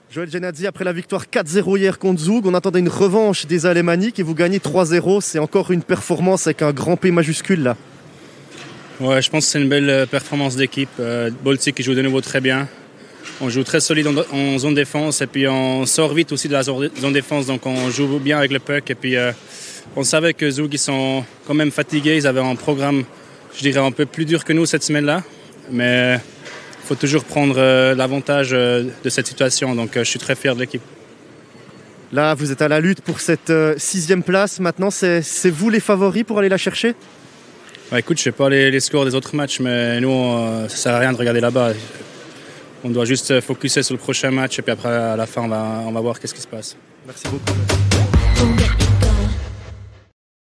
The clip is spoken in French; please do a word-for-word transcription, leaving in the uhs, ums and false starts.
Joël Genadzi, après la victoire quatre zéro hier contre Zoug, on attendait une revanche des Alémaniques et vous gagnez trois zéro. C'est encore une performance avec un grand P majuscule là. Ouais, je pense que c'est une belle performance d'équipe. Euh, Baltic qui joue de nouveau très bien. On joue très solide en, en zone défense et puis on sort vite aussi de la zone défense, donc on joue bien avec le puck. Et puis euh, on savait que Zoug ils sont quand même fatigués, ils avaient un programme, je dirais, un peu plus dur que nous cette semaine-là. Mais il faut toujours prendre euh, l'avantage euh, de cette situation, donc euh, je suis très fier de l'équipe. Là, vous êtes à la lutte pour cette euh, sixième place. Maintenant, c'est, c'est vous les favoris pour aller la chercher? Ouais, écoute, je ne sais pas les, les scores des autres matchs, mais nous, euh, ça ne sert à rien de regarder là-bas. On doit juste focuser sur le prochain match et puis après, à la fin, on va, on va voir qu'est-ce qui se passe. Merci beaucoup.